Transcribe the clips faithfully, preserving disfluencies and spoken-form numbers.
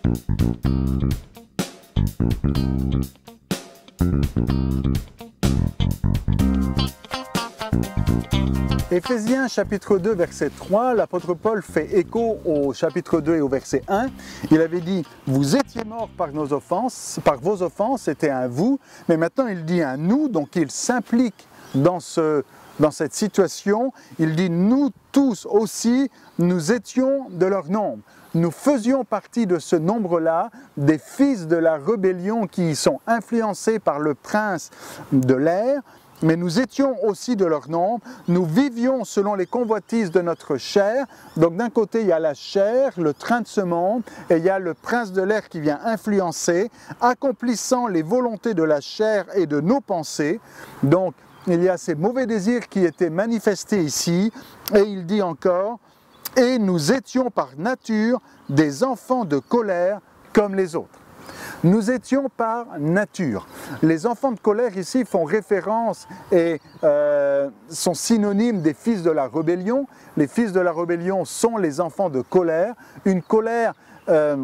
Éphésiens chapitre deux verset trois, l'apôtre Paul fait écho au chapitre deux et au verset un. Il avait dit « Vous étiez morts par nos offenses, par vos offenses, c'était un vous », mais maintenant il dit un nous, donc il s'implique dans, ce, dans cette situation. Il dit « Nous tous aussi, nous étions de leur nombre ». Nous faisions partie de ce nombre-là, des fils de la rébellion qui sont influencés par le prince de l'air, mais nous étions aussi de leur nombre, nous vivions selon les convoitises de notre chair. Donc d'un côté il y a la chair, le train de ce monde, et il y a le prince de l'air qui vient influencer, accomplissant les volontés de la chair et de nos pensées. Donc il y a ces mauvais désirs qui étaient manifestés ici, et il dit encore, et nous étions par nature des enfants de colère comme les autres. Nous étions par nature. Les enfants de colère ici font référence et euh, sont synonymes des fils de la rébellion. Les fils de la rébellion sont les enfants de colère. Une colère euh,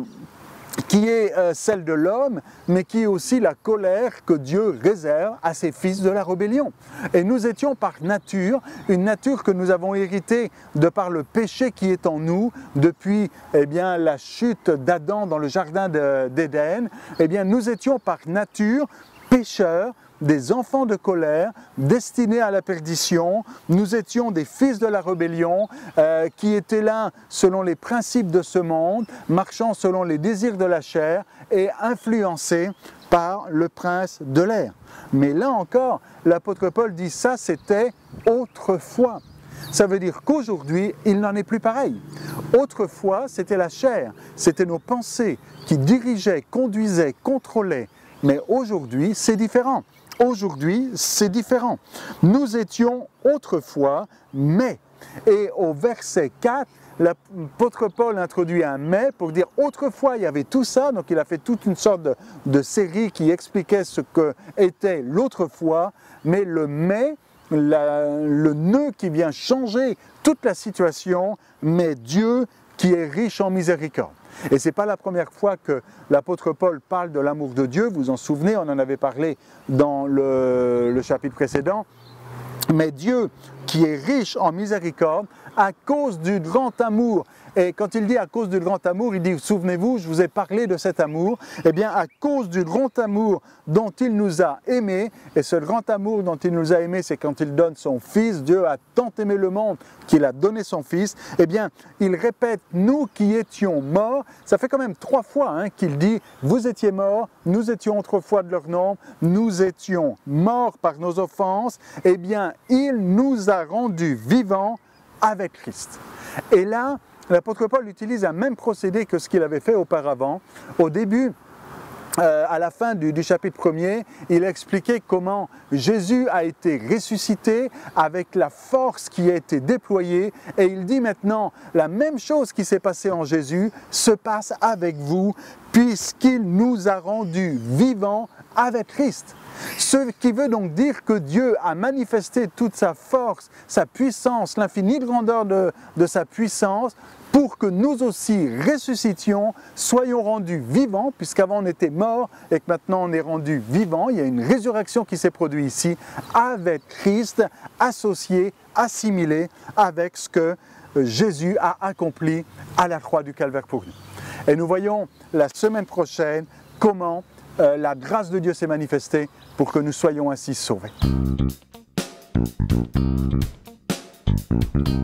qui est euh, celle de l'homme, mais qui est aussi la colère que Dieu réserve à ses fils de la rébellion. Et nous étions par nature, une nature que nous avons héritée de par le péché qui est en nous, depuis eh bien, la chute d'Adam dans le jardin d'Éden. Eh bien, nous étions par nature pécheurs, des enfants de colère, destinés à la perdition. Nous étions des fils de la rébellion, euh, qui étaient là selon les principes de ce monde, marchant selon les désirs de la chair et influencés par le prince de l'air. Mais là encore, l'apôtre Paul dit ça, c'était autrefois. Ça veut dire qu'aujourd'hui, il n'en est plus pareil. Autrefois, c'était la chair, c'était nos pensées qui dirigeaient, conduisaient, contrôlaient. Mais aujourd'hui, c'est différent. Aujourd'hui, c'est différent. Nous étions autrefois, mais, et au verset quatre, l'apôtre Paul introduit un mais pour dire autrefois il y avait tout ça, donc il a fait toute une sorte de, de série qui expliquait ce que était l'autrefois, mais le mais, la, le nœud qui vient changer toute la situation, mais Dieu qui est riche en miséricorde. Et ce n'est pas la première fois que l'apôtre Paul parle de l'amour de Dieu, vous vous en souvenez, on en avait parlé dans le, le chapitre précédent. Mais Dieu, qui est riche en miséricorde, à cause du grand amour, et quand il dit à cause du grand amour, il dit, souvenez-vous, je vous ai parlé de cet amour, eh bien à cause du grand amour dont il nous a aimés, et ce grand amour dont il nous a aimés, c'est quand il donne son Fils, Dieu a tant aimé le monde qu'il a donné son Fils, eh bien il répète, nous qui étions morts, ça fait quand même trois fois hein, qu'il dit, vous étiez morts, nous étions autrefois de leur nombre, nous étions morts par nos offenses, eh bien il nous a rendus vivants avec Christ. Et là, l'apôtre Paul utilise un même procédé que ce qu'il avait fait auparavant. Au début, euh, à la fin du, du chapitre premier, il a expliqué comment Jésus a été ressuscité avec la force qui a été déployée. Et il dit maintenant, la même chose qui s'est passée en Jésus se passe avec vous, puisqu'il nous a rendus vivants avec Christ. Ce qui veut donc dire que Dieu a manifesté toute sa force, sa puissance, l'infinie grandeur de, de sa puissance, pour que nous aussi ressuscitions, soyons rendus vivants, puisqu'avant on était morts et que maintenant on est rendus vivants. Il y a une résurrection qui s'est produite ici, avec Christ, associé, assimilé avec ce que Jésus a accompli à la croix du Calvaire pour nous. Et nous voyons la semaine prochaine comment euh, la grâce de Dieu s'est manifestée pour que nous soyons ainsi sauvés.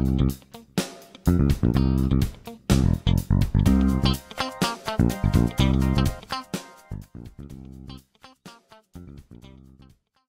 Thank you.